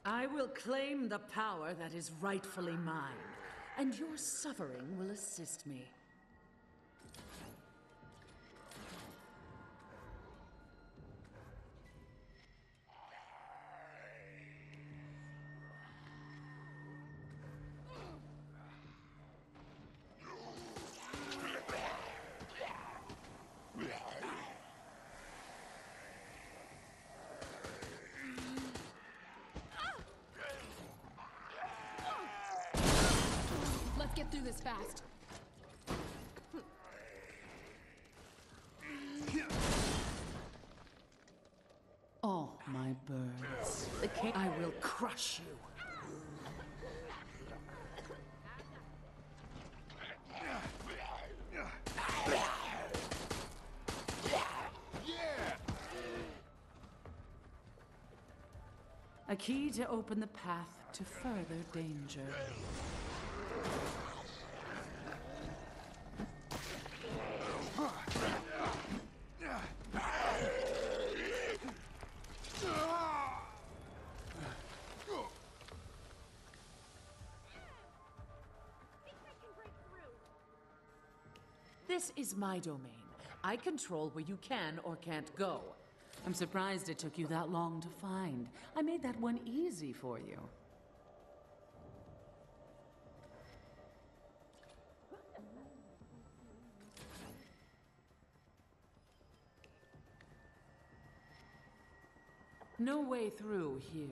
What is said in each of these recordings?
I will claim the power that is rightfully mine, and your suffering will assist me. Let's get through this fast. All my birds. I will crush you. A key to open the path to further danger. This is my domain. I control where you can or can't go. I'm surprised it took you that long to find. I made that one easy for you. No way through here.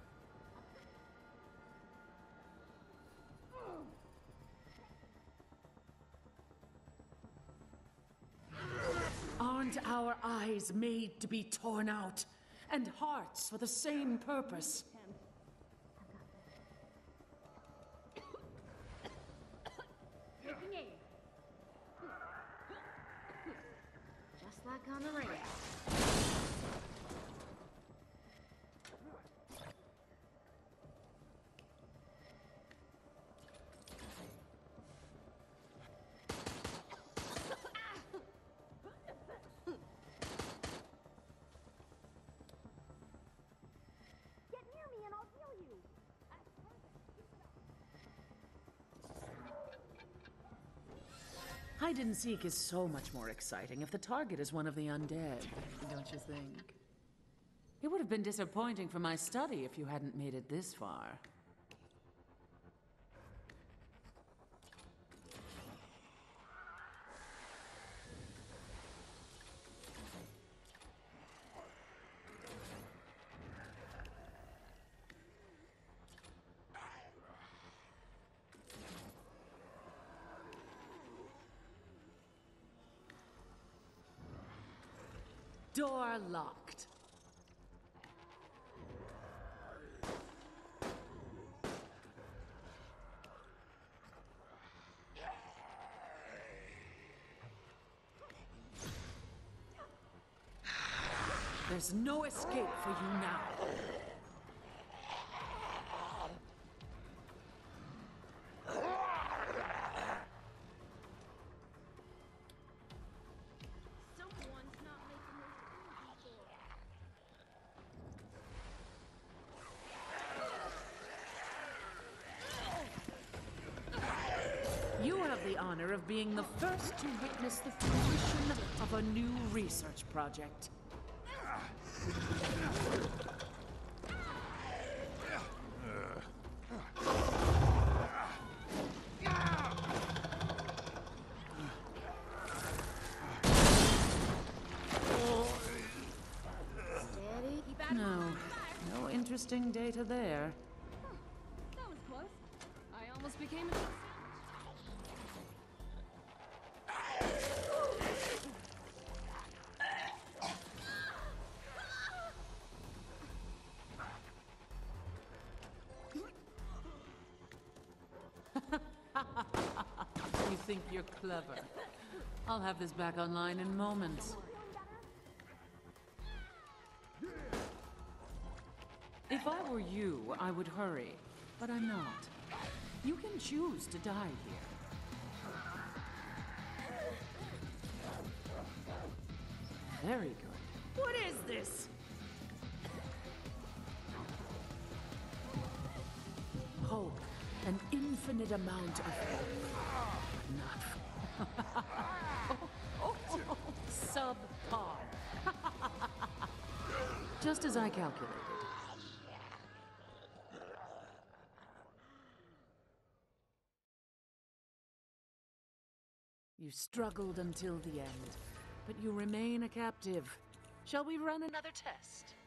Aren't our eyes made to be torn out? And hearts for the same purpose? Taking aim. Just like on the race. Hide and seek is so much more exciting if the target is one of the undead, don't you think? It would have been disappointing for my study if you hadn't made it this far. Door locked. There's no escape for you now. You have the honor of being the first to witness the fruition of a new research project. No interesting data there. That was close. I almost became an... You think you're clever. I'll have this back online in moments. If I were you, I would hurry, but I'm not. You can choose to die here. Very good. What is this? hope. An infinite amount of hope. Not subpar. Just as I calculated. You struggled until the end, but you remain a captive. Shall we run another test?